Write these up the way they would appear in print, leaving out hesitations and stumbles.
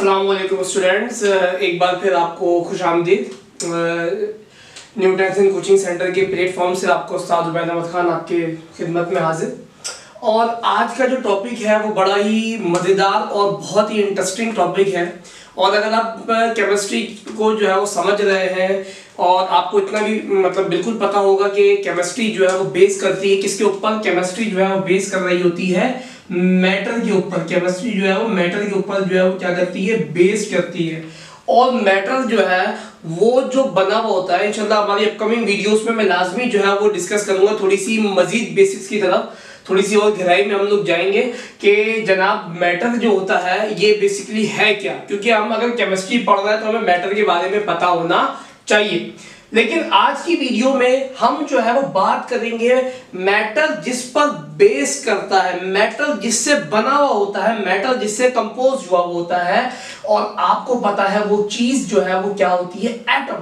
अस्सलाम वालेकुम स्टूडेंट्स, एक बार फिर आपको खुशामदीद। न्यूट्रंस कोचिंग सेंटर के प्लेटफॉर्म से आपको सर उबैद अहमद खान आपके खिदमत में हाजिर। और आज का जो टॉपिक है वो बड़ा ही मज़ेदार और बहुत ही इंटरेस्टिंग टॉपिक है। और अगर आप केमिस्ट्री को जो है वो समझ रहे हैं और आपको इतना भी मतलब बिल्कुल पता होगा कि केमिस्ट्री जो है वो बेस करती है किसके ऊपर, केमिस्ट्री जो है वो बेस कर रही होती है मैटर के ऊपर। केमिस्ट्री जो है वो मैटर के ऊपर जो है वो क्या करती है, बेस करती है। और मैटर जो है वो जो बना हुआ होता है, इंशाल्लाह हमारी अपकमिंग वीडियोस में मैं लाजमी जो है वो डिस्कस करूंगा, थोड़ी सी मजीद बेसिक्स की तरफ, थोड़ी सी और गहराई में हम लोग जाएंगे कि जनाब मैटर जो होता है ये बेसिकली है क्या। क्योंकि हम अगर केमिस्ट्री पढ़ रहे हैं तो हमें मैटर के बारे में पता होना चाहिए। लेकिन आज की वीडियो में हम जो है वो बात करेंगे मैटर जिस पर बेस करता है, मैटर जिससे बना हुआ होता है, मैटर जिससे कंपोज हुआ होता है। और आपको पता है वो चीज जो है वो क्या होती है, एटम।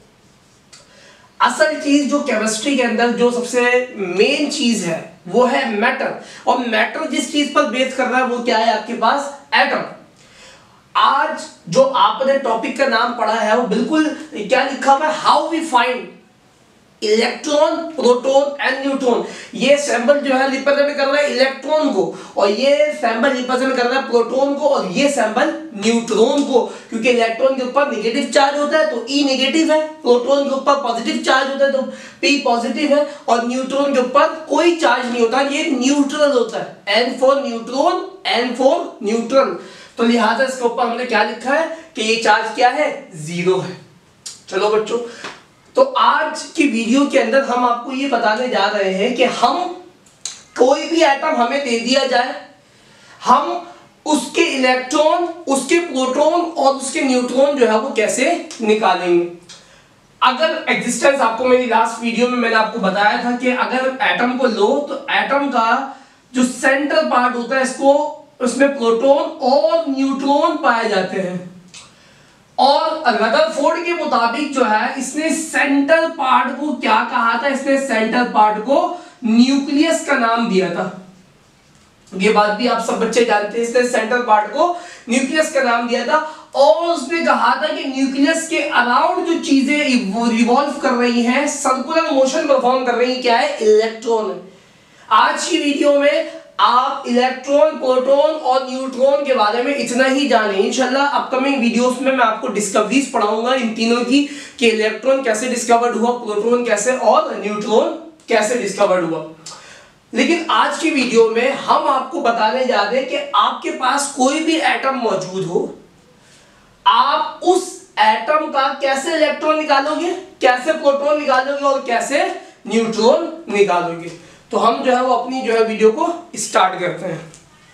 असल चीज जो केमिस्ट्री के अंदर जो सबसे मेन चीज है वो है मैटर। और मैटर जिस चीज पर बेस कर रहा है वो क्या है आपके पास, एटम। आज जो आपने टॉपिक का नाम पढ़ा है वो बिल्कुल क्या लिखा हुआ है, how we find electron, proton and neutron. ये सिंबल जो है रिप्रेजेंट कर रहा है इलेक्ट्रॉन को, और ये सिंबल रिप्रेजेंट कर रहा है प्रोटॉन को, और ये सिंबल न्यूट्रॉन को। क्योंकि इलेक्ट्रॉन के ऊपर नेगेटिव चार्ज होता है तो ई नेगेटिव है, प्रोटॉन के ऊपर पॉजिटिव चार्ज होता है तो पी पॉजिटिव है, और न्यूट्रॉन के ऊपर कोई चार्ज नहीं होता, ये न्यूट्रल होता है। N for neutron, N for neutral. तो लिहाजा इसके ऊपर हमने क्या लिखा है कि ये चार्ज क्या है, जीरो है। चलो बच्चों, तो आज की वीडियो के अंदर हम आपको ये बताने जा रहे हैं कि हम कोई भी एटम हमें दे दिया जाए, हम उसके इलेक्ट्रॉन, उसके प्रोटॉन और उसके न्यूट्रॉन जो है वो कैसे निकालेंगे। अगर एग्जिस्टेंस, आपको मेरी लास्ट वीडियो में मैंने आपको बताया था कि अगर एटम को लो तो एटम का जो सेंटर पार्ट होता है इसको, उसमें प्रोटॉन और न्यूट्रॉन पाए जाते हैं। और रदरफोर्ड के मुताबिक जो है इसने सेंटर पार्ट को क्या कहा था, इसने सेंटर पार्ट को न्यूक्लियस का नाम दिया था। ये बात भी आप सब बच्चे जानते हैं, इसने सेंटर पार्ट को न्यूक्लियस का नाम दिया था। और उसने कहा था कि न्यूक्लियस के अराउंड जो चीजें रिवॉल्व कर रही हैं, सर्कुलर मोशन परफॉर्म कर रही हैं, क्या है, इलेक्ट्रॉन। आज की वीडियो में आप इलेक्ट्रॉन, प्रोटॉन और न्यूट्रॉन के बारे में इतना ही जाने। इंशाल्लाह अपकमिंग वीडियोस में मैं आपको डिस्कवरीज पढ़ाऊंगा इन तीनों की, कि इलेक्ट्रॉन कैसे डिस्कवर्ड हुआ, प्रोटॉन कैसे और न्यूट्रॉन कैसे डिस्कवर्ड हुआ। लेकिन आज की वीडियो में हम आपको बताने जा रहे हैं कि आपके पास कोई भी एटम मौजूद हो, आप उस एटम का कैसे इलेक्ट्रॉन निकालोगे, कैसे प्रोटॉन निकालोगे और कैसे न्यूट्रॉन निकालोगे। तो हम जो है वो अपनी जो है वीडियो को स्टार्ट करते हैं।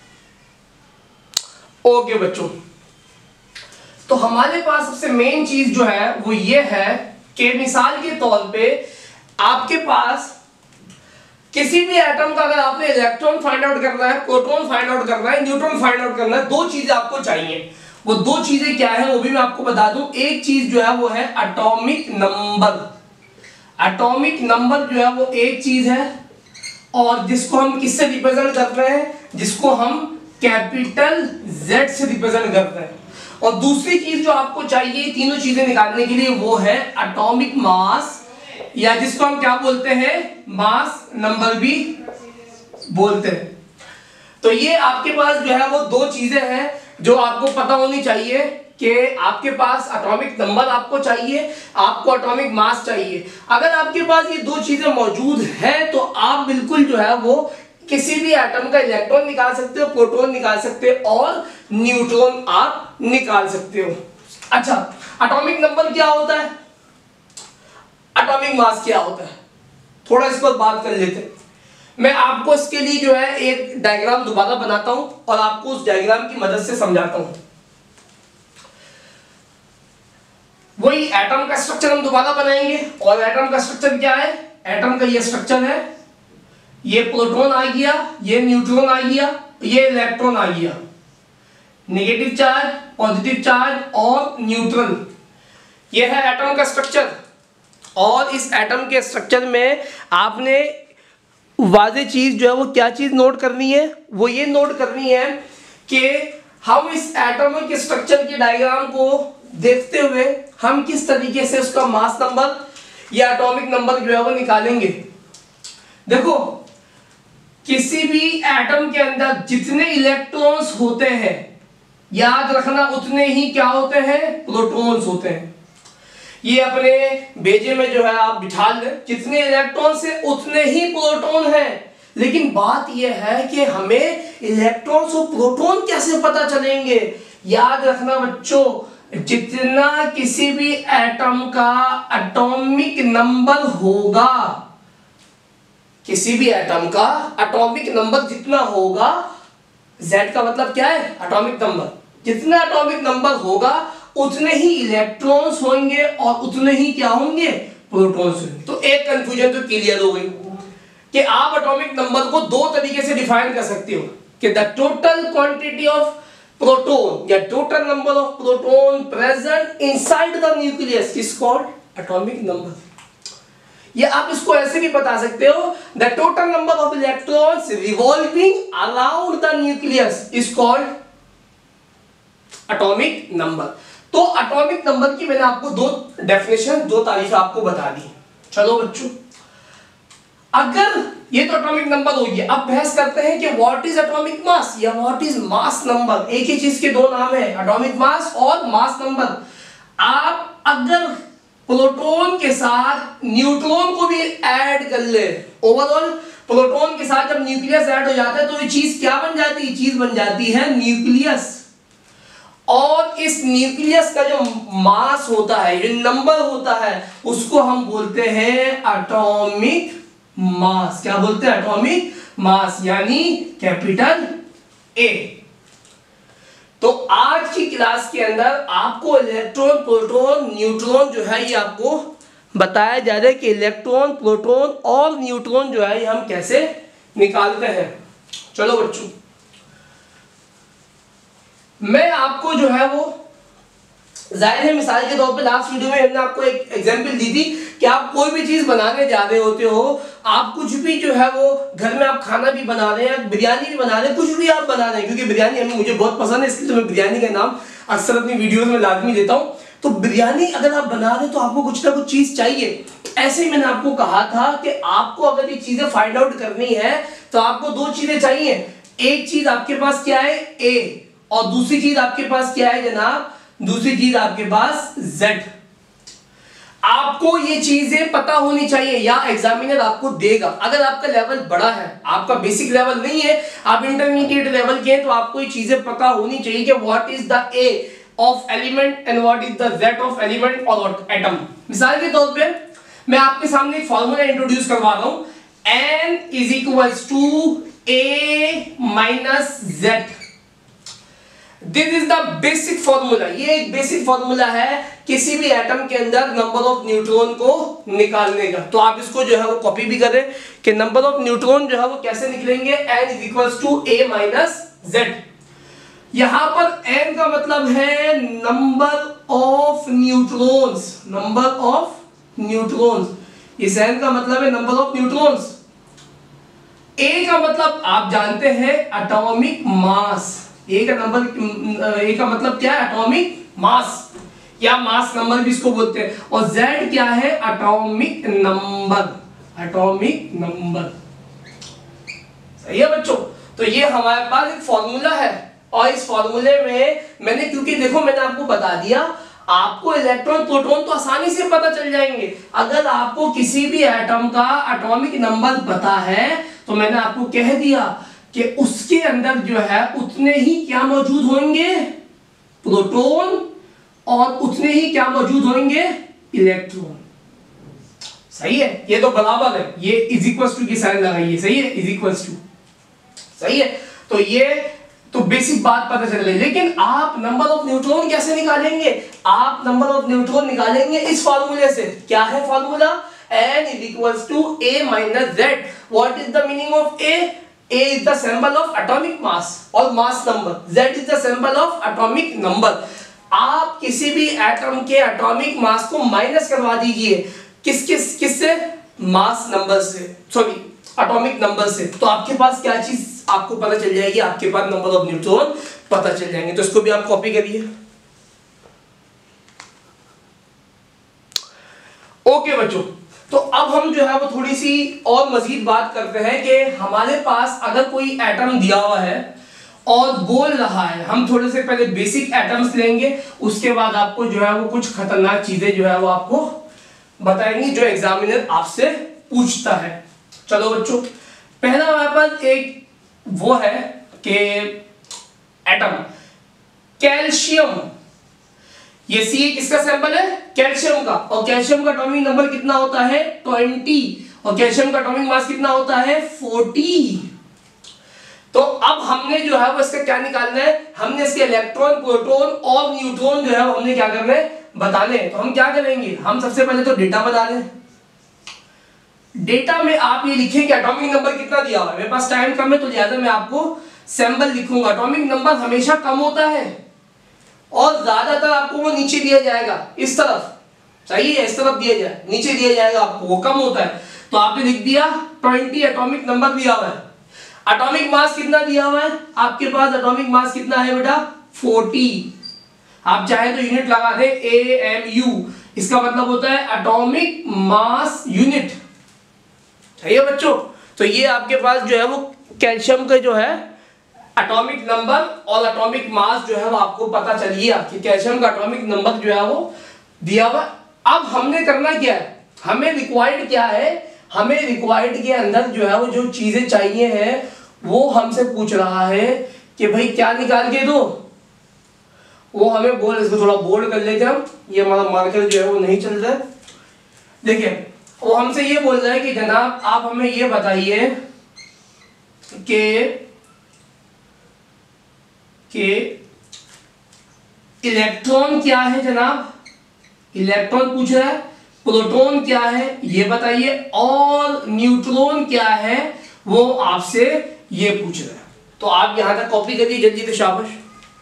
ओके बच्चों, तो हमारे पास सबसे मेन चीज जो है वो ये है कि मिसाल के तौर पे आपके पास किसी भी एटम का अगर आपने इलेक्ट्रॉन फाइंड आउट करना है, प्रोटॉन फाइंड आउट करना है, न्यूट्रॉन फाइंड आउट करना है, दो चीजें आपको चाहिए। वो दो चीजें क्या है वो भी मैं आपको बता दूं। एक चीज जो है वो है एटॉमिक नंबर। एटॉमिक नंबर जो है वो एक चीज है, और जिसको हम किससे रिप्रेजेंट करते हैं, जिसको हम कैपिटल Z से रिप्रेजेंट करते हैं। और दूसरी चीज जो आपको चाहिए तीनों चीजें निकालने के लिए वो है एटॉमिक मास, या जिसको हम क्या बोलते हैं, मास नंबर भी बोलते हैं। तो ये आपके पास जो है वो दो चीजें हैं जो आपको पता होनी चाहिए कि आपके पास एटॉमिक नंबर आपको चाहिए, आपको एटॉमिक मास चाहिए। अगर आपके पास ये दो चीजें मौजूद हैं तो आप बिल्कुल जो है वो किसी भी एटम का इलेक्ट्रॉन निकाल सकते हो, प्रोटॉन निकाल सकते हो और न्यूट्रॉन आप निकाल सकते हो। अच्छा, एटॉमिक नंबर क्या होता है, एटॉमिक मास क्या होता है, थोड़ा इस पर बात कर लेते हैं। मैं आपको इसके लिए जो है एक डायग्राम दोबारा बनाता हूं और आपको उस डायग्राम की मदद से समझाता हूं। वही एटम का स्ट्रक्चर हम दोबारा बनाएंगे। और एटम का स्ट्रक्चर क्या है, एटम का ये स्ट्रक्चर है, ये प्रोटॉन आ गया, ये न्यूट्रॉन आ गया, ये इलेक्ट्रॉन आ गया, नेगेटिव चार्ज, पॉजिटिव चार्ज और न्यूट्रल। ये है एटम का स्ट्रक्चर। और इस एटम के स्ट्रक्चर में आपने वाज़ेह चीज जो है वो क्या चीज नोट करनी है, वो ये नोट करनी है कि हम इस एटॉमिक स्ट्रक्चर के डायग्राम को देखते हुए हम किस तरीके से उसका मास नंबर या एटॉमिक नंबर जो है वो निकालेंगे। देखो, किसी भी एटम के अंदर जितने इलेक्ट्रॉन्स होते हैं, याद रखना उतने ही क्या होते हैं, प्रोटॉन्स होते हैं। ये अपने बेजे में जो है आप बिठा लें, जितने इलेक्ट्रॉन्स है उतने ही प्रोटॉन हैं। लेकिन बात यह है कि हमें इलेक्ट्रॉन्स और प्रोटॉन कैसे पता चलेंगे। याद रखना बच्चों, जितना किसी भी एटम का एटॉमिक नंबर होगा, किसी भी एटम का एटॉमिक नंबर जितना होगा, Z का मतलब क्या है, एटॉमिक नंबर, जितना एटॉमिक नंबर होगा उतने ही इलेक्ट्रॉन्स होंगे और उतने ही क्या होंगे, प्रोटॉन्स होंगे। तो एक कंफ्यूजन तो क्लियर हो गई कि आप एटॉमिक नंबर को दो तरीके से डिफाइन कर सकते हो कि the total quantity of proton या total number of proton present inside the nucleus is called atomic number, या आप इसको ऐसे भी बता सकते हो the total number of electrons revolving around the nucleus is called atomic number. तो एटॉमिक नंबर की मैंने आपको दो डेफिनेशन, दो तारीफ आपको बता दी। चलो बच्चों, अगर ये तो एटॉमिक नंबर हो गया, अब बहस करते हैं कि व्हाट इज एटॉमिक मास या व्हाट इज मास नंबर। एक ही चीज के दो नाम है, एटॉमिक मास और मास नंबर। आप अगर प्रोटॉन के साथ न्यूट्रॉन को भी ऐड कर ले, ओवरऑल प्रोटॉन के साथ जब न्यूक्लियस ऐड हो जाता है तो ये चीज क्या बन जाती है, चीज बन जाती है न्यूक्लियस। और इस न्यूक्लियस का जो मास होता है, जो नंबर होता है, उसको हम बोलते हैं एटॉमिक मास। क्या बोलते हैं, एटॉमिक मास, यानी कैपिटल ए। तो आज की क्लास के अंदर आपको इलेक्ट्रॉन, प्रोटॉन, न्यूट्रॉन जो है ये आपको बताया जा रहा है कि इलेक्ट्रॉन, प्रोटॉन और न्यूट्रॉन जो है ये हम कैसे निकालते हैं। चलो बच्चों, मैं आपको जो है वो जाहिर है मिसाल के तौर पे लास्ट वीडियो में हमने आपको एक एग्जांपल दी थी कि आप कोई भी चीज बनाने जा रहे होते हो, आप कुछ भी जो है वो घर में आप खाना भी बना रहे हैं, बिरयानी भी बना रहे हैं, कुछ भी आप बना रहे हैं, क्योंकि बिरयानी हमें मुझे बहुत पसंद है इसलिए तो मैं बिरयानी का नाम अक्सर अपनी वीडियोस में लाजमी देता हूं। तो बिरयानी अगर आप बना रहे तो आपको कुछ ना कुछ चीज चाहिए। ऐसे ही मैंने आपको कहा था कि आपको अगर ये चीजें फाइंड आउट करनी है तो आपको दो चीजें चाहिए। एक चीज आपके पास क्या है, ए, और दूसरी चीज आपके पास क्या है जनाब, दूसरी चीज आपके पास Z। आपको ये चीजें पता होनी चाहिए या एग्जामिनर आपको देगा। अगर आपका लेवल बड़ा है, आपका बेसिक लेवल नहीं है, आप इंटरमीडिएट लेवल के हैं, तो आपको ये चीजें पता होनी चाहिए कि what is the A of element and what is the Z of element और एटम। मिसाल के तौर पे मैं आपके सामने एक फॉर्मूला इंट्रोड्यूस करवा रहा हूं, N is equals to A minus Z। This is the basic formula. ये एक बेसिक फॉर्मूला है किसी भी एटम के अंदर नंबर ऑफ न्यूट्रॉन को निकालने का। तो आप इसको जो है वो कॉपी भी करें कि नंबर ऑफ न्यूट्रॉन जो है वो कैसे निकलेंगे, n is equals to a minus z। यहां पर n का मतलब है number of neutrons, number of neutrons. इस n का मतलब है नंबर ऑफ न्यूट्रॉन्स। a का मतलब आप जानते हैं एटॉमिक मास। ए का मतलब क्या है, एटॉमिक मास या मास नंबर भी इसको बोलते हैं। और Z क्या है, एटॉमिक नंबर, एटॉमिक नंबर। सही है बच्चों। तो ये हमारे पास एक फॉर्मूला है और इस फॉर्मूले में मैंने, क्योंकि देखो मैंने आपको बता दिया, आपको इलेक्ट्रॉन, प्रोटॉन तो आसानी से पता चल जाएंगे। अगर आपको किसी भी एटम का एटॉमिक नंबर पता है तो मैंने आपको कह दिया कि उसके अंदर जो है उतने ही क्या मौजूद होंगे, प्रोटॉन, और उतने ही क्या मौजूद होंगे, इलेक्ट्रॉन। सही है, ये तो बराबर है, ये इज इक्वल्स टू की साइन लगाइए। सही है, इज इक्वल्स टू। सही है, तो ये तो बेसिक बात पता चल गई। लेकिन आप नंबर ऑफ न्यूट्रॉन कैसे निकालेंगे, आप नंबर ऑफ न्यूट्रॉन निकालेंगे इस फार्मूले से। क्या है formula, n is equals to a minus z। What is the meaning of a? A is the symbol of atomic mass और mass number, Z is the symbol of atomic number। आप किसी भी एटम के atomic mass को minus करवा दीजिए किससे, mass number से, सॉरी एटॉमिक नंबर से, तो आपके पास क्या चीज आपको पता चल जाएगी, आपके पास नंबर ऑफ न्यूट्रॉन पता चल जाएंगे। तो इसको भी आप कॉपी करिए। ओके बच्चों, तो अब हम जो है वो थोड़ी सी और मजीद बात करते हैं कि हमारे पास अगर कोई एटम दिया हुआ है और बोल रहा है, हम थोड़े से पहले बेसिक एटम्स लेंगे, उसके बाद आपको जो है वो कुछ खतरनाक चीजें जो है वो आपको बताएंगे जो एग्जामिनर आपसे पूछता है। चलो बच्चों, पहला हमारे पास एक वो है कि एटम कैल्शियम, ये सी किसका सैंपल है? कैल्शियम का। और कैल्शियम का एटॉमिक नंबर कितना होता है? 20। और कैल्शियम का एटॉमिक मास कितना होता है? 40। तो अब हमने जो है वो इसका क्या निकालना है? हमने इसके इलेक्ट्रॉन, प्रोटॉन और न्यूट्रॉन जो है वो हमने क्या करना है? बताने हैं। तो हम क्या करेंगे? हम सबसे पहले तो डेटा बना लें। डेटा में आप ये लिखें कि एटॉमिक नंबर कितना दिया हुआ है। मेरे पास टाइम कम है तो लिहाजा मैं आपको सैंपल लिखूंगा। एटॉमिक नंबर हमेशा कम होता है और ज्यादातर आपको वो नीचे दिया जाएगा, इस तरफ, सही है, इस तरफ दिया जाए, नीचे दिया जाएगा आपको, वो कम होता है। तो आपने लिख दिया 20 एटॉमिक नंबर दिया हुआ है। एटॉमिक मास कितना दिया हुआ है आपके पास? एटॉमिक मास कितना है बेटा? 40। आप चाहे तो यूनिट लगा दे, AMU, इसका मतलब होता है एटॉमिक मास यूनिट। सही है बच्चों? तो ये आपके पास जो है वो कैल्शियम का जो है एटॉमिक नंबर और एटॉमिक मास जो है वो आपको पता चलिए। आपके कैल्शियम का एटॉमिक नंबर जो है वो दिया हुआ। अब हमने करना क्या है? हमें रिक्वायर्ड क्या है? हमें रिक्वायर्ड के अंदर जो है वो जो चीजें चाहिए हैं वो हमसे पूछ रहा है कि भाई क्या निकाल के दो। वो हमें बोल, इसको थोड़ा बोल्ड कर लेते हम, ये हमारा मार्कर जो है वो नहीं चल रहा है। देखिए, वो हमसे ये बोल रहा है कि जनाब आप हमें ये बताइए कि इलेक्ट्रॉन क्या है जनाब, इलेक्ट्रॉन पूछ रहा है। प्रोटॉन क्या है ये बताइए, और न्यूट्रॉन क्या है वो आपसे ये पूछ रहा है। तो आप यहां तक कॉपी करिए जल्दी से, शाबाश।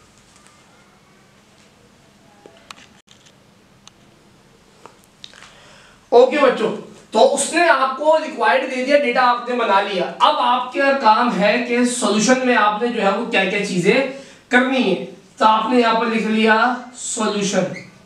ओके बच्चों, तो उसने आपको रिक्वायर्ड दे दिया, डेटा आपने बना लिया। अब आपका काम है कि सॉल्यूशन में आपने जो है वो क्या क्या चीजें करनी है। तो आपने यहां पर लिख लिया सॉल्यूशन।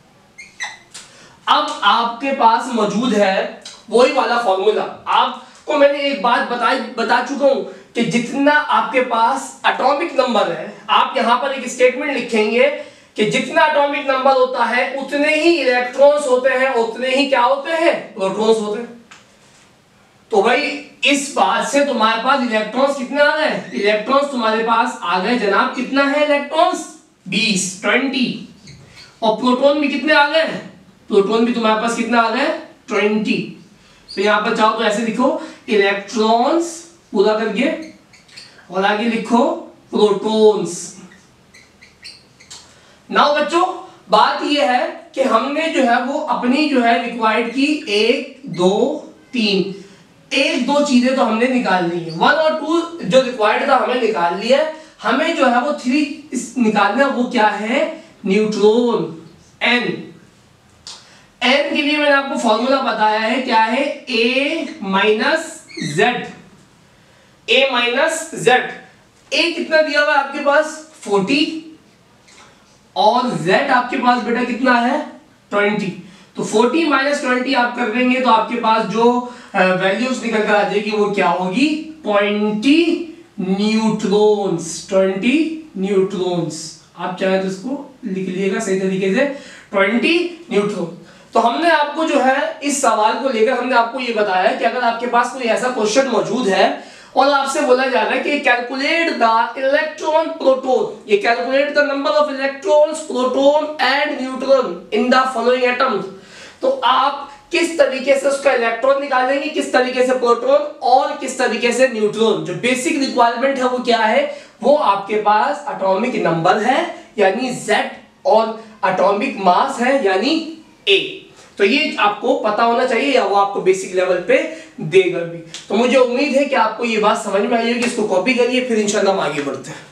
अब आपके पास मौजूद है वही वाला फॉर्मूला। आपको मैंने एक बात बता चुका हूं कि जितना आपके पास एटॉमिक नंबर है, आप यहां पर एक स्टेटमेंट लिखेंगे कि जितना एटॉमिक नंबर होता है उतने ही इलेक्ट्रॉन्स होते हैं, उतने ही क्या होते हैं? प्रोटॉन्स होते हैं। तो भाई इस बात से तुम्हारे पास इलेक्ट्रॉन्स कितने आ गए? इलेक्ट्रॉन्स तुम्हारे पास आ गए जनाब, कितना है इलेक्ट्रॉन्स? 20। और प्रोटॉन भी कितने आ गए? प्रोटॉन भी तुम्हारे पास कितना आ गए? 20। तो यहां पर चाहो तो ऐसे लिखो इलेक्ट्रॉन्स पूरा करके, और आगे लिखो प्रोटॉन्स। नाउ बच्चों, बात यह है कि हमने जो है वो अपनी जो है रिक्वायर्ड की 1 2 3 एक दो चीजें तो हमने निकाल ली है। 1 और 2 जो रिक्वायर्ड था हमें निकाल लिया। हमें जो है वो 3 निकालना, वो क्या है? न्यूट्रॉन। N के लिए मैंने आपको फॉर्मूला बताया है, क्या है? A minus Z। A कितना दिया हुआ है आपके पास? 40। और Z आपके पास बेटा कितना है? 20। तो 40 माइनस 20 आप कर देंगे तो आपके पास जो वैल्यूज निकल कर आ जाएगी वो क्या होगी? 20 न्यूट्रॉन्स। 20 न्यूट्रॉन्स। आप चाहे तो इसको लिख लीजिएगा सही तरीके से, 20 न्यूट्रॉन। तो हमने आपको जो है इस सवाल को लेकर हमने आपको ये बताया कि अगर आपके पास कोई ऐसा क्वेश्चन मौजूद है और आपसे बोला जा रहा है कि कैलकुलेट द इलेक्ट्रॉन प्रोटॉन, ये calculate the number of electrons, proton and neutron in the following atoms, तो आप किस तरीके से उसका इलेक्ट्रॉन निकालेंगे, किस तरीके से प्रोटॉन और किस तरीके से न्यूट्रॉन। जो बेसिक रिक्वायरमेंट है वो क्या है? वो आपके पास एटॉमिक नंबर है यानी Z, और एटॉमिक मास है यानी A। तो ये आपको पता होना चाहिए, या वो आपको बेसिक लेवल पे देगा भी। तो मुझे उम्मीद है कि आपको ये बात समझ में आई होगी। इसको कॉपी करिए, फिर इंशाल्लाह हम आगे बढ़ते हैं।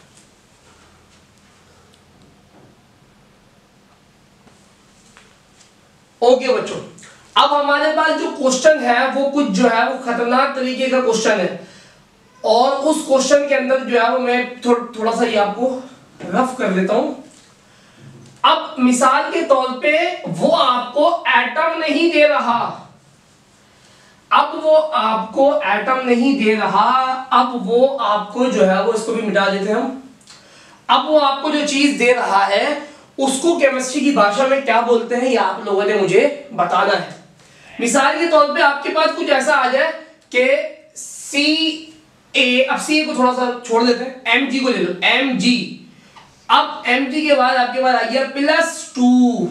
ओके बच्चों, अब हमारे पास जो क्वेश्चन है वो कुछ जो है वो खतरनाक तरीके का क्वेश्चन है, और उस क्वेश्चन के अंदर जो है वो मैं थोड़ा सा ये आपको रफ कर लेता हूं। अब मिसाल के तौर पे वो आपको एटम नहीं दे रहा, अब वो आपको एटम नहीं दे रहा, अब वो आपको जो है वो, इसको भी मिटा देते हैं हम। अब वो आपको जो चीज दे रहा है उसको केमिस्ट्री की भाषा में क्या बोलते हैं, ये आप लोगों ने मुझे बताना है। मिसाल के तौर पे आपके पास कुछ ऐसा आ जाए कि Ca, अब Ca को थोड़ा सा छोड़ देते हैं, Mg को ले लो, Mg। अब Mg के बाद आपके पास आ गया +2।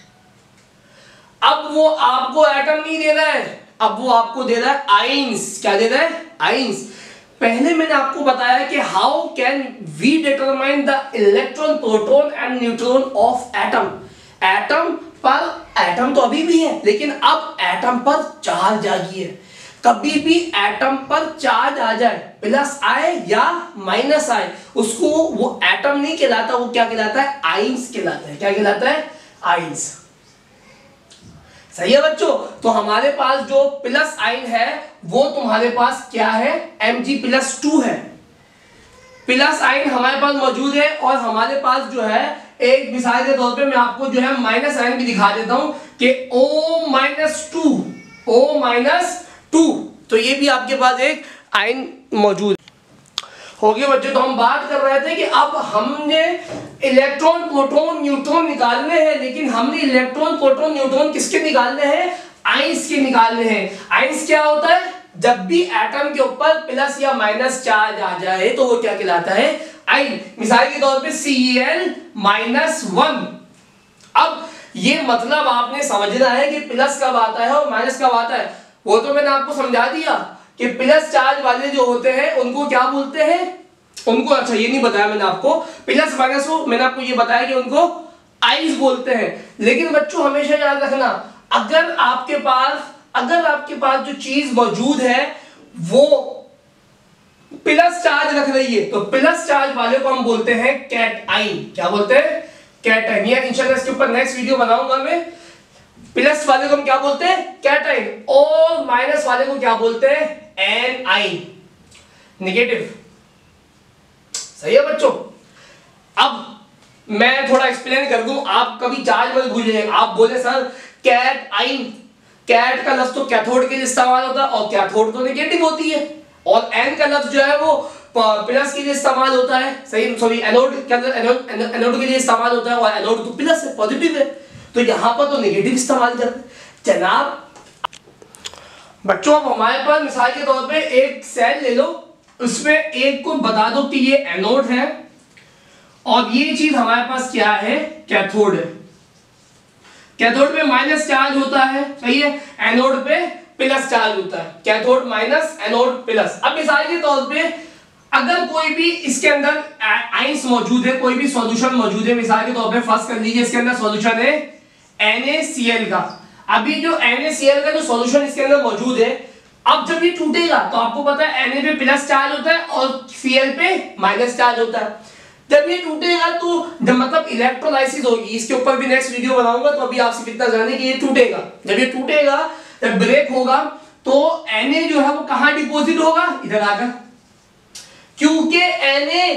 अब वो आपको एटम नहीं दे रहा है, अब वो आपको दे रहा है आइंस। क्या दे रहा है? आइंस। पहले मैंने आपको बताया कि how can we determine the electron, proton and neutron of atom. Atom पर, एटम तो अभी भी है लेकिन अब एटम पर चार्ज आ गई है। कभी भी एटम पर चार्ज आ जाए, प्लस आए या माइनस आए, उसको वो एटम नहीं कहलाता, वो क्या कहलाता है? आइंस कहलाता है। क्या कहलाता है? आइंस। सही है बच्चों? तो हमारे पास जो प्लस आइन है वो तुम्हारे पास क्या है? Mg+2 है। प्लस आइन हमारे पास मौजूद है और हमारे पास जो है, एक मिसाल के तौर पे मैं आपको जो है माइनस आइन भी दिखा देता हूं कि O-2, O-2, तो ये भी आपके पास एक आइन मौजूद हो गया बच्चों। तो हम बात कर रहे थे कि अब हमने इलेक्ट्रॉन, प्रोटॉन, न्यूट्रॉन निकालने हैं, लेकिन हमने इलेक्ट्रॉन, प्रोटॉन, न्यूट्रॉन किसके निकालने हैं? आइंस के निकालने हैं। आइंस क्या होता है? जब भी एटम के ऊपर प्लस या माइनस चार्ज आ जाए तो वो क्या कहलाता है? आइन। मिसाल के तौर पे Cl-1। अब ये मतलब आपने समझना है कि प्लस कब आता है और माइनस कब आता है। वो तो मैंने आपको समझा दिया कि प्लस चार्ज वाले जो होते हैं उनको क्या बोलते हैं? उनको, अच्छा ये नहीं बताया मैंने आपको, प्लस माइनस को मैंने आपको ये बताया कि उनको आइंस बोलते हैं। लेकिन बच्चों हमेशा याद रखना, अगर आपके पास जो चीज मौजूद है वो प्लस चार्ज रख रही है तो प्लस चार्ज वाले को हम बोलते हैं कैटआइन। क्या बोलते हैं? कैटआइन। या इंशाल्लाह इसके ऊपर नेक्स्ट वीडियो बनाऊंगा मैं। प्लस वाले को हम क्या बोलते हैं? कैटआइन। और माइनस वाले को क्या बोलते हैं? Anion, negative. सही है बच्चों? अब मैं थोड़ा एक्सप्लेन कर दूं, आप कभी चार्ज मत भूलिए। आप बोले सर कैटआइन, कैट का लफ्ज तो कैथोड के लिए इस्तेमाल होता है और कैथोड तो नेगेटिव होती है, और एन का लफ्ज जो है वो प्लस के लिए इस्तेमाल होता है। सही, सॉरी, एनोड के अंदर एनोड के लिए इस्तेमाल होता है और एनोड तो प्लस है, पॉजिटिव है, तो यहां पर तो नेगेटिव इस्तेमाल करते हैं जनाब। बच्चों अब हमारे पास मिसाल के तौर पे एक सेल ले लो, उसमें एक को बता दो कि ये एनोड है और ये चीज हमारे पास क्या है? कैथोड है। कैथोड पे माइनस चार्ज होता है, सही है, एनोड पे प्लस चार्ज होता है। Cathode minus, anode plus. अब मिसाल के तौर पे अगर कोई भी इसके अंदर आइंस मौजूद है, कोई भी सॉल्यूशन मौजूद है, मिसाल के तौर पे फर्स्ट कर लीजिए इसके अंदर सॉल्यूशन है NaCl का। अभी जो NaCl का जो सॉल्यूशन इसके अंदर मौजूद है, अब जब ये टूटेगा तो आपको पता है Na पे प्लस चार्ज होता है और Cl पे माइनस चार्ज होता है। जब ये टूटेगा तो जब मतलब इलेक्ट्रोलाइसिस होगी, इसके ऊपर भी नेक्स्ट वीडियो बनाऊंगा, तो अभी आप सिर्फ इतना जाने कि ये टूटेगा। जब ये टूटेगा, जब ब्रेक होगा तो Na जो है वो कहां डिपॉजिट होगा? इधर आकर, क्योंकि Na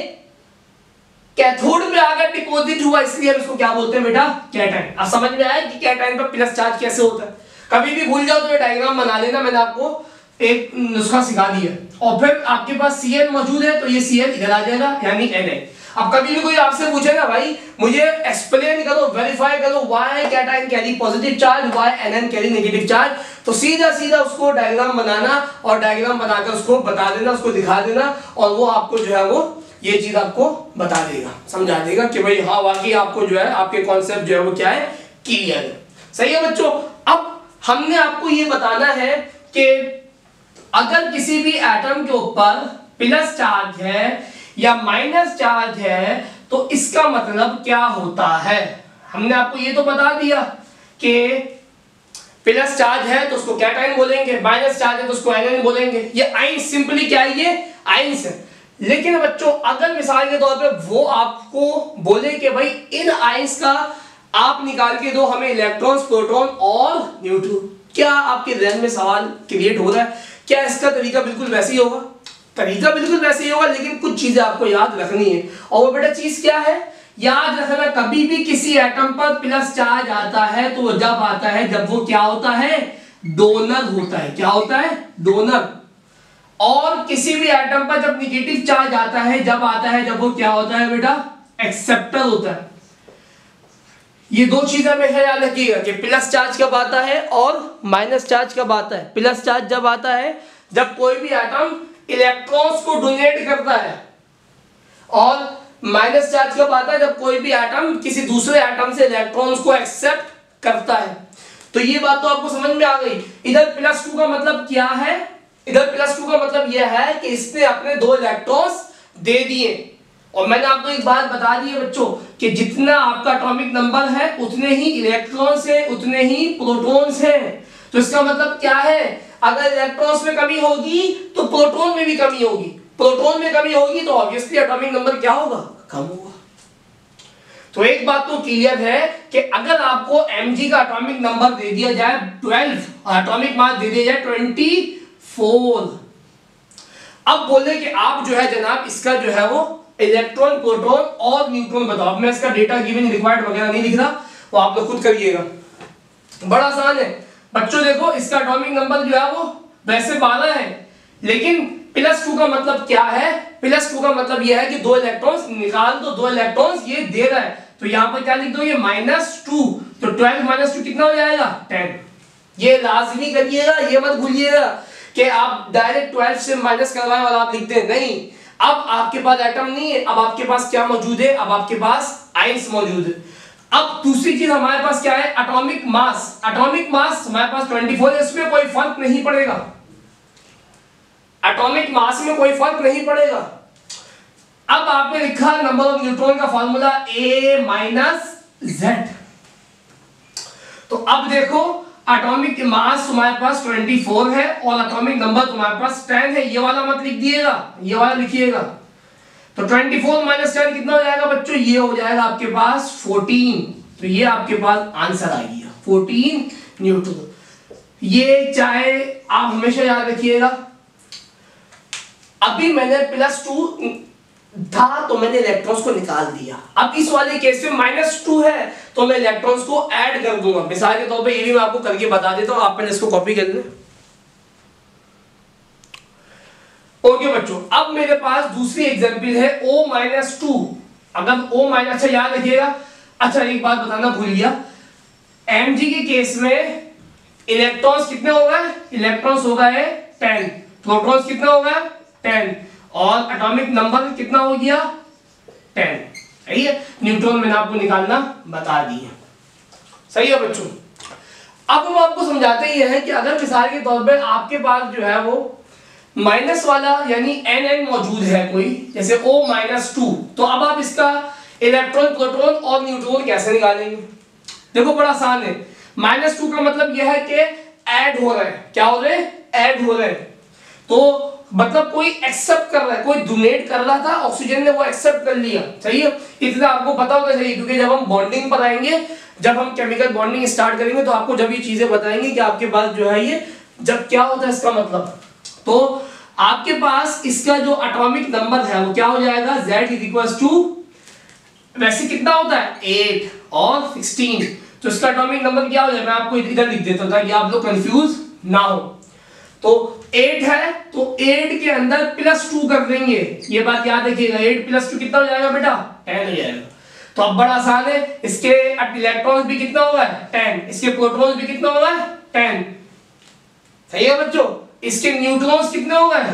कैथोड में आकर डिपॉजिट हुआ, इसलिए हम इसको क्या बोलते हैं बेटा? कैटाइन। अब समझ में आया कि कैटाइन पर प्लस चार्ज कैसे होता है। कभी भी भूल जाओ तो ये डायग्राम बना लेना, मैंने आपको एक नुस्खा सिखा दिया। और फिर आपके पास Cl मौजूद है तो ये Cl इधर आ जाएगा, यानी Na। अब कभी भी कोई आपसे पूछे ना भाई मुझे एक्सप्लेन करो, वेरीफाई करो, why cation carry positive charge, why anion carry negative charge, तो सीधा सीधा उसको डायग्राम बनाना और डायग्राम बनाकर उसको बता देना, उसको दिखा देना, और वो आपको जो है वो ये चीज आपको बता देगा, समझा देगा कि भाई हाँ वाकई आपको जो है आपके कॉन्सेप्ट जो है वो क्या है? क्लियर है। सही है बच्चों? अब हमने आपको ये बताना है कि अगर किसी भी एटम के ऊपर प्लस चार्ज है या माइनस चार्ज है तो इसका मतलब क्या होता है। हमने आपको ये तो बता दिया कि प्लस चार्ज है तो उसको कैटाइन बोलेंगे, माइनस चार्ज है तो उसको एनाइन बोलेंगे। ये आइंस, सिंपली क्या है? ये आइंस है। लेकिन बच्चों अगर मिसाल के तौर पे वो आपको बोले कि भाई इन आइंस का आप निकाल के दो हमें इलेक्ट्रॉन्स, प्रोटॉन और न्यूट्रॉन, क्या आपके जहन में सवाल क्रिएट हो रहा है? क्या इसका तरीका बिल्कुल वैसे ही होगा? तरीका बिल्कुल वैसे ही होगा, लेकिन कुछ चीजें आपको याद रखनी है। और वो बेटा चीज क्या है, याद रखना, कभी भी किसी एटम पर प्लस चार्ज आता है तो वो जब आता है जब वो क्या होता है, डोनर होता है। क्या होता है, डोनर। और किसी भी एटम पर जब निगेटिव चार्ज आता है जब आता है जब वो क्या होता है बेटा, एक्सेप्टर होता है। ये दो चीजें हमेशा याद रखिएगा कि प्लस चार्ज कब आता है और माइनस चार्ज कब आता है। प्लस चार्ज जब आता है जब कोई भी एटम इलेक्ट्रॉन्स को डोनेट करता है, और माइनस चार्ज कब आता है जब कोई भी एटम किसी दूसरे एटम से इलेक्ट्रॉन्स को एक्सेप्ट करता है। तो ये बात तो आपको समझ में आ गई। इधर +2 का मतलब क्या है, इधर +2 का मतलब यह है कि इसने अपने 2 इलेक्ट्रॉन्स दे दिए। और मैंने आपको एक बात बता दी है बच्चों कि जितना आपका एटॉमिक नंबर है उतने ही इलेक्ट्रॉन्स है, उतने ही प्रोटॉन्स हैं। तो इसका मतलब क्या है, अगर इलेक्ट्रॉन्स में कमी होगी तो प्रोटॉन में भी कमी होगी, प्रोटॉन में कमी होगी तो ऑब्वियसली एटॉमिक नंबर क्या होगा, कम होगा। तो एक बात तो क्लियर है कि अगर आपको Mg का एटॉमिक नंबर दे दिया जाए 12 और एटॉमिक मास दे दिया जाए 24, अब बोले कि आप जो है जनाब इसका जो है वो इलेक्ट्रॉन, प्रोटॉन और न्यूट्रॉन बताओ। अब मैं इसका डेटा गिवन रिक्वायर्ड वगैरह नहीं लिख रहा, वो आप लोग खुद करिएगा, बड़ा आसान है बच्चों। देखो इसका एटॉमिक नंबर जो है वो वैसे 12 है, लेकिन +2 का मतलब क्या है, +2 का मतलब यह है कि 2 इलेक्ट्रॉन्स निकाल दो, 2 इलेक्ट्रॉन्स ये दे रहा है, तो यहां पर क्या लिख दो, ये -2, तो 12 - 2 कितना हो जाएगा, 10। ये लाजमी करिएगा, ये मत भूलिएगा कि आप डायरेक्ट 12 से माइनस करवाए और आप लिखते हैं, नहीं। अब आपके पास एटम नहीं है, अब आपके पास क्या मौजूद है, अब आपके पास आयंस मौजूद है। अब दूसरी चीज हमारे पास क्या है, एटॉमिक मास। एटॉमिक मास हमारे पास 24 है, इसमें कोई फर्क नहीं पड़ेगा, एटॉमिक मास में कोई फर्क नहीं पड़ेगा। अब आपने लिखा नंबर ऑफ न्यूट्रॉन का फॉर्मूला A-Z। तो अब देखो एटॉमिक मास तुम्हारे पास 24 है और एटॉमिक नंबर तुम्हारे पास 10 है, ये वाला मत लिख दिएगा, ये वाला लिखिएगा। तो 24 - 10 कितना हो जाएगा बच्चों, ये हो जाएगा आपके पास 14। तो ये आपके पास आंसर आ गया 14 न्यूट्रॉन। ये चाहे आप हमेशा याद रखिएगा, अभी मैंने +2 था तो मैंने इलेक्ट्रॉन्स को निकाल दिया, अब इस वाले केस में -2 है तो मैं इलेक्ट्रॉन्स को ऐड कर दूंगा। मिसाल के तौर पे ये भी मैं आपको करके बता देता हूं, आप पहले इसको कॉपी कर लें। ओके बच्चों, अब मेरे पास दूसरी एग्जांपल है O-2। अगर O- अच्छा याद रखिएगा, अच्छा एक बात बताना भूल गया, Mg के केस में इलेक्ट्रॉन्स कितने हो गए, इलेक्ट्रॉन्स हो गए 10, प्रोटॉन्स कितना हो गया 10, और एटॉमिक नंबर कितना हो गया 10। सही है, न्यूट्रॉन मैंने आपको निकालना बता दिया, सही है बच्चों। अब हम आपको समझाते ही हैं कि अगर मिसाल के तौर पे आपके पास जो है वो माइनस वाला यानी N मौजूद है कोई, जैसे O-2, तो अब आप इसका इलेक्ट्रॉन, प्रोटॉन और न्यूट्रॉन कैसे निकालेंगे। देखो बड़ा आसान है, -2 का मतलब यह है कि ऐड हो रहा है, क्या हो रहे हैं, ऐड हो रहे हैं। तो मतलब कोई एक्सेप्ट कर रहा है, कोई डोनेट कर रहा था, ऑक्सीजन ने वो एक्सेप्ट कर लिया, सही है। इतना आपको पता होगा चाहिए, क्योंकि जब हम बॉन्डिंग पर आएंगे, जब हम केमिकल बॉन्डिंग स्टार्ट करेंगे तो आपको जब ये चीजें बताएंगे कि आपके पास जो है ये जब क्या होता है इसका मतलब। तो आपके पास इसका जो एटॉमिक नंबर है वो क्या हो जाएगा, Z वैसे कितना होता है 8 और 16, तो इसका एटॉमिक नंबर क्या हो जाएगा, मैं आपको इधर लिख देता हूं ताकि आप लोग कंफ्यूज ना हो। तो 8 है तो 8 के अंदर +2 कर देंगे, ये बात याद रखिएगा। 8 + 2 कितना हो जाएगा बेटा, 10 हो जाएगा। तो अब बड़ा आसान है, इसके इलेक्ट्रॉन्स भी कितना होगा 10, इसके प्रोटॉन्स भी कितना होगा 10, सही है बच्चों। इसके न्यूट्रॉन्स कितने हो गए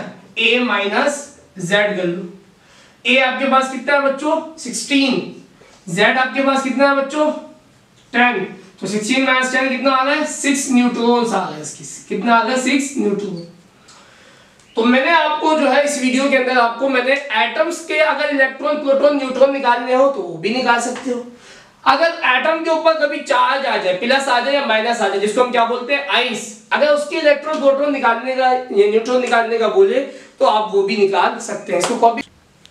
A-Z कर लो। A आपके पास कितना है बच्चों 16, Z आपके पास कितना है बच्चों 10, तो 16 - 10 कितना आ गया 6 न्यूट्रॉन्स आ गए, इसकी कितना आ गया 6 न्यूट्रॉन। तो मैंने आपको जो है इस वीडियो के अंदर आपको मैंने एटम्स के अगर इलेक्ट्रॉन, प्रोटॉन, न्यूट्रॉन निकालने हो तो वो भी निकाल सकते हो। अगर एटम के ऊपर कभी चार्ज आ जाए, प्लस आ जाए या माइनस आ जाए, जिसको हम क्या बोलते हैं आइंस, अगर उसके इलेक्ट्रॉन, प्रोटॉन निकालने का या न्यूट्रॉन निकालने का बोले तो आप वो भी निकाल सकते हैं, इसको कॉपी।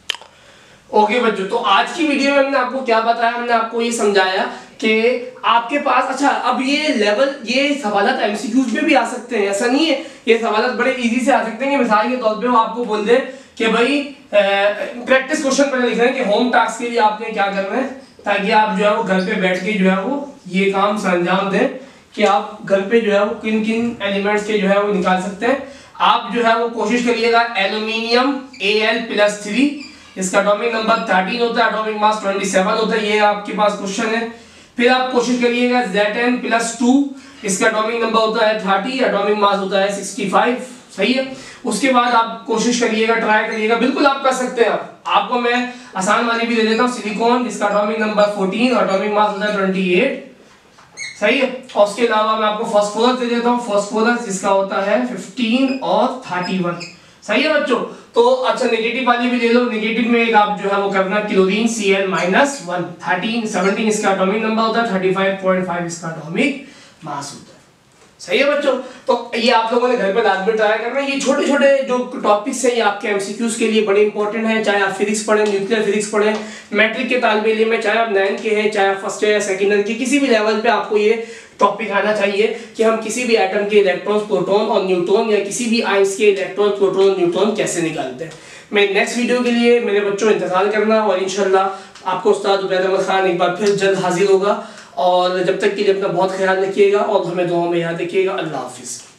ओके बच्चों, तो आज की वीडियो में हमने आपको क्या बताया, हमने आपको ये समझाया कि आपके पास, अच्छा अब ये लेवल, ये सवालात एमसीक्यूज में भी आ सकते हैं, ऐसा नहीं है, ये सवालात बड़े इजी से आ सकते हैं। मिसाल के तौर पे वो आपको बोल दे कि भाई प्रैक्टिस क्वेश्चन पहले लिख रहे हैं कि होम टास्क के लिए आपने क्या करना है, ताकि आप जो है वो घर पे बैठ के जो है वो ये काम अंजाम दें कि आप घर पे जो है वो किन किन एलिमेंट्स के जो है वो निकाल सकते हैं। आप जो है वो कोशिश करिएगा एल्यूमिनियम Al+3, इसका एटॉमिक नंबर 13 होता है, एटॉमिक मास 27 होता है, ये आपके पास क्वेश्चन है। फिर आप कोशिश करिएगा Zn+2, इसका एटॉमिक नंबर होता है 30, एटॉमिक मास होता है 65, सही है। उसके बाद आप कोशिश करिएगा, ट्राई करिएगा, बिल्कुल आप कर सकते हैं। आपको मैं आसान वाली भी दे देता हूँ, सिलिकॉन, जिसका एटॉमिक नंबर 14 और एटॉमिक मास होता है 28, सही है। और उसके अलावा मैं आपको फास्फोरस दे देता हूँ, फास्फोरस जिसका होता है 15 और 31, सही है बच्चों। तो अच्छा नेगेटिव वाली भी ले लो, नेगेटिव में एक आप जो है वो करना क्लोरीन Cl-1, 13 17 इसका एटॉमिक नंबर होता है, 35.5 इसका एटॉमिक मास होता है, सही है बच्चों। तो ये आप लोगों ने घर पे लाजमी ट्राई करना है। ये छोटे छोटे जो टॉपिक्स हैं ये आपके एमसीक्यूज के लिए बड़े इंपॉर्टेंट हैं, चाहे आप फिजिक्स पढ़ें, न्यूक्लियर फिजिक्स पढ़ें, मैट्रिक के तालिबे इल्म में, चाहे आप 9 के हैं, चाहे आप फर्स्ट या सेकेंड ईयर के, किसी भी लेवल पे आपको ये टॉपिक आना चाहिए कि हम किसी भी एटम के इलेक्ट्रॉन्स, प्रोटॉन और न्यूट्रॉन, या किसी भी आयंस के इलेक्ट्रॉन, प्रोटॉन और न्यूट्रॉन कैसे निकालते हैं। मैं नेक्स्ट वीडियो के लिए मेरे बच्चों इंतजार करना, और इंशाल्लाह आपको उस्ताद उबैद अहमद खान एक बार फिर जल्द हाजिर होगा। और जब तक के लिए अपना बहुत ख्याल रखिएगा और हमें दुआ में याद रखिएगा। अल्लाह हाफिज़।